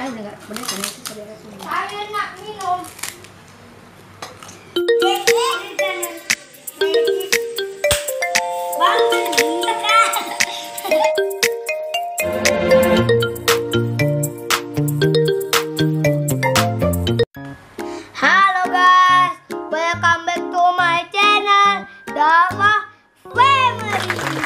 enggak boleh kan itu saudara. Saya nak minum. Halo guys, welcome back to my channel Dava Family.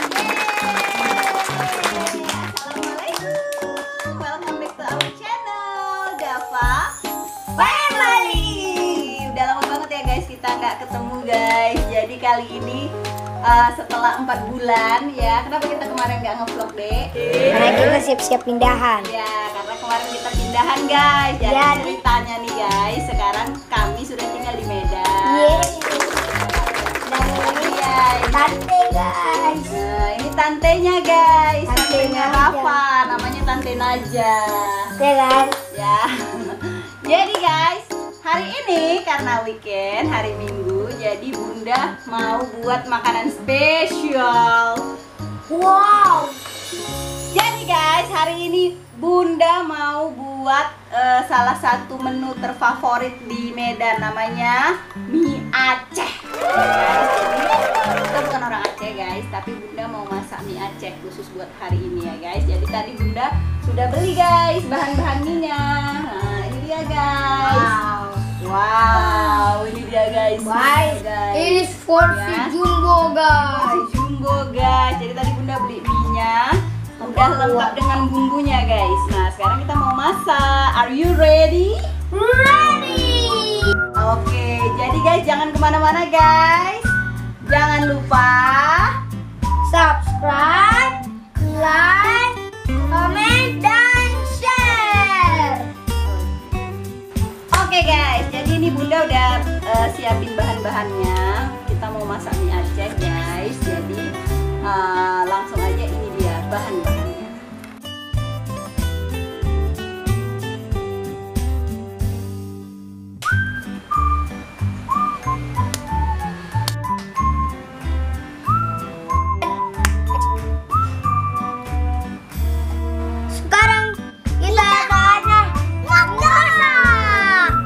Assalamualaikum, welcome back to our channel Dava Family. Udah lama banget ya guys kita nggak ketemu guys. Jadi kali ini setelah 4 bulan ya. Kenapa kita kemarin nggak ngevlog deh? Karena kita siap-siap pindahan. Ya karena kemarin kita pindahan guys. Jadi Ya. ceritanya nih guys, sekarang kami sudah tinggal di Medan. Dan ini Guys. tante guys. Nah, ini tantenya guys, Tante tantenya Naja. Rafa, namanya Tante Naja. Ya kan? Ya. Jadi guys, hari ini karena weekend, hari Minggu, jadi Bunda mau buat makanan spesial. Wow. Jadi guys, hari ini Bunda mau buat salah satu menu terfavorit di Medan, namanya mie Aceh. Kita bukan orang Aceh guys, tapi Bunda mau masak mie Aceh khusus buat hari ini ya guys. Jadi tadi Bunda sudah beli guys bahan-bahan mie-nya. Nah, ini dia guys. Wow, ini dia guys. Guys, guys. ini porsi Ya. jumbo guys. Masih jumbo guys. Jadi tadi Bunda beli mie-nya, udah lengkap dengan bumbunya guys. Nah sekarang kita mau masak. Are you ready? Ready. Oke, jadi guys jangan kemana-mana guys. Jangan lupa Subscribe, like, comment, dan share. Oke guys, jadi ini Bunda udah siapin bahan-bahannya. Kita mau masak mie Aceh guys. Jadi langsung aja ini dia bahan-bahannya. Sekarang kita saatnya masak.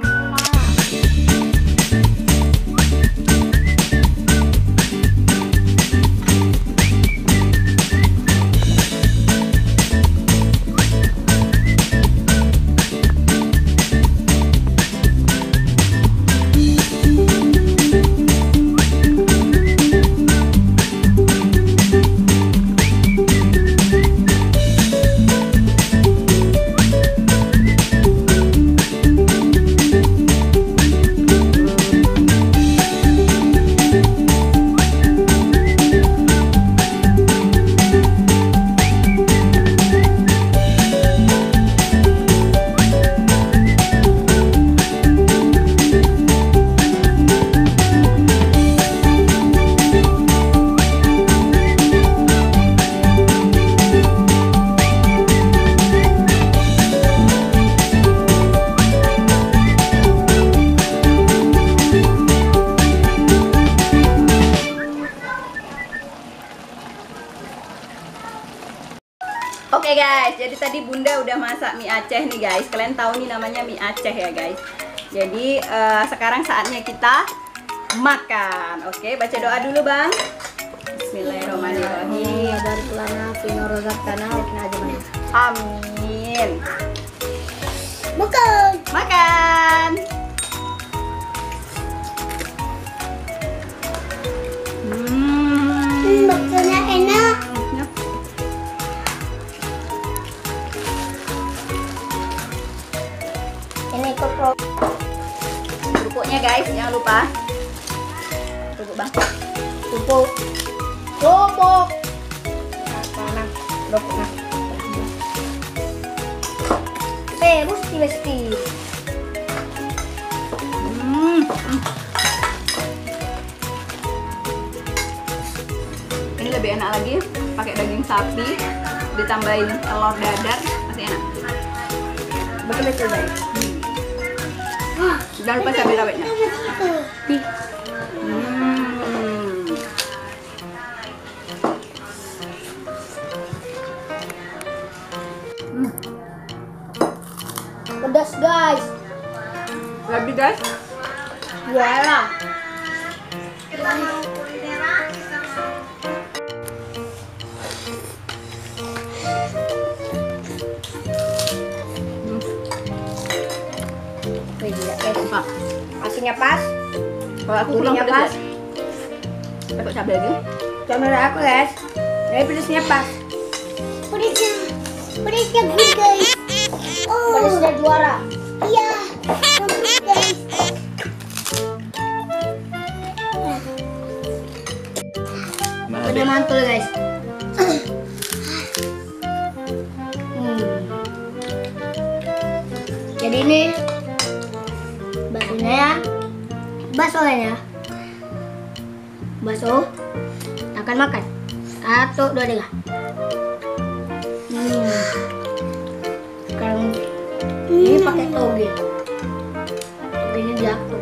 Oke guys, jadi tadi Bunda udah masak mie Aceh nih guys. Kalian tahu nih namanya mie Aceh ya guys. Jadi sekarang saatnya kita makan. Oke, baca doa dulu Bang. Bismillahirrahmanirrahim. Amin. Makan. Makan. Maksudnya enak. Ini kerupuk. Kerupuknya guys, jangan lupa. Kerupuk Bang. Kerupuk. Kerupuk. Panas. Kerupuk. Mesti. Ini lebih enak lagi pakai daging sapi, ditambahin telur dadar, masih enak. Betul guys. Jangan lupa cabai rawitnya. guys. Juara. Kita mau kulineran, kita mau. Wih, gila, guys. Asinnya pas, Kalau aku gurihnya kurang pas. pedas. Pakai cabai lagi. Contoh dari aku guys, dari pedasnya pas. Pedasnya good guys. Oh, Pedasnya juara. iya. Bagus guys. Udah mantul guys. Jadi ini baksonya ya, bakso akan makan 1, 2, 3. Sekarang ini pakai toge, togenya jatuh.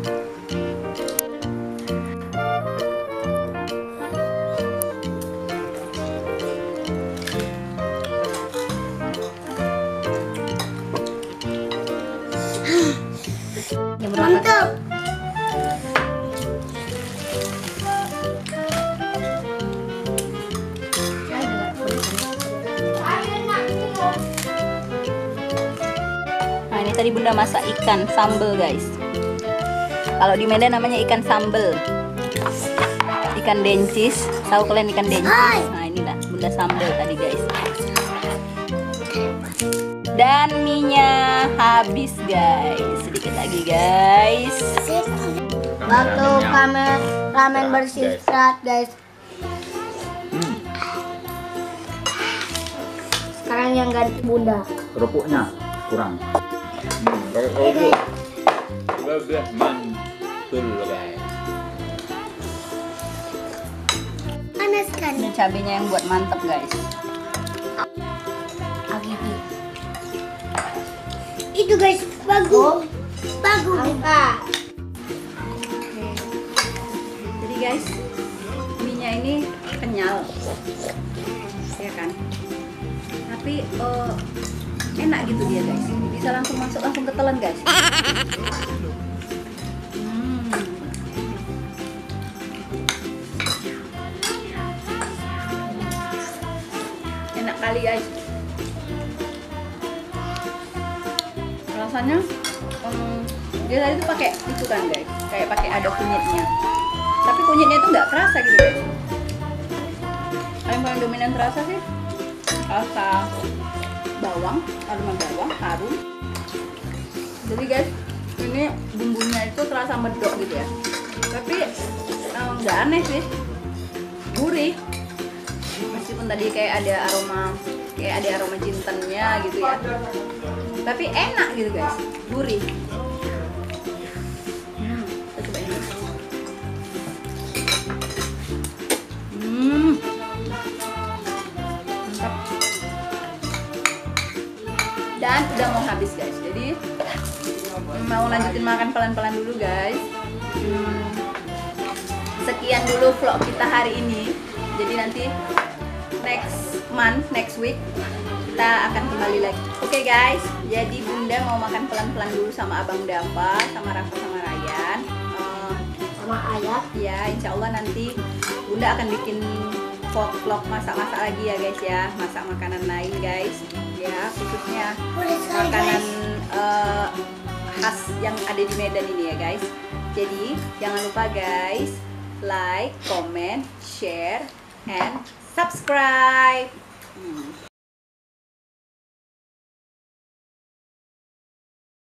Mantap. Nah, ini tadi Bunda masak ikan sambal, guys. Kalau di Medan namanya ikan sambal. Ikan dencis. Tahu kalian ikan dencis? Nah, inilah Bunda sambal tadi, guys. Dan minyak habis, guys. Sedikit lagi, guys. Waktu ramen beristirahat guys. Sekarang yang ganti Bunda. Kerupuknya kurang. Pakai kerupuk. Udah mantul guys. Panas kan? Ini cabenya yang buat mantep, guys. Agiti. Itu guys, bagus. Bagus. Angka. Jadi guys, minyak ini kenyal, ya kan? Tapi enak gitu dia guys. Bisa langsung masuk langsung ke telan guys. Enak kali guys. Rasanya dia tadi tuh pakai itu kan guys, kayak pakai ada kunyitnya. Tapi kunyitnya itu nggak kerasa gitu guys. Yang paling dominan terasa sih rasa bawang, aroma bawang, harum. Jadi guys, ini bumbunya itu terasa medok gitu ya. Tapi nggak aneh sih, gurih. Meskipun tadi kayak ada aroma jintennya gitu ya. Tapi enak gitu guys, gurih. Kita cobain dulu. Mantap. Dan udah mau habis guys, jadi mau lanjutin makan pelan-pelan dulu guys. Sekian dulu vlog kita hari ini. Jadi nanti next week kita akan kembali lagi. Oke guys, jadi Bunda mau makan pelan-pelan dulu sama Abang Dava, sama Rafa, sama Ryan, Sama ayah. ya insya Allah nanti Bunda akan bikin vlog masak-masak lagi ya guys ya, masak makanan lain guys ya, khususnya makanan khas yang ada di Medan ini ya guys. Jadi jangan lupa guys, like, comment, share, and subscribe.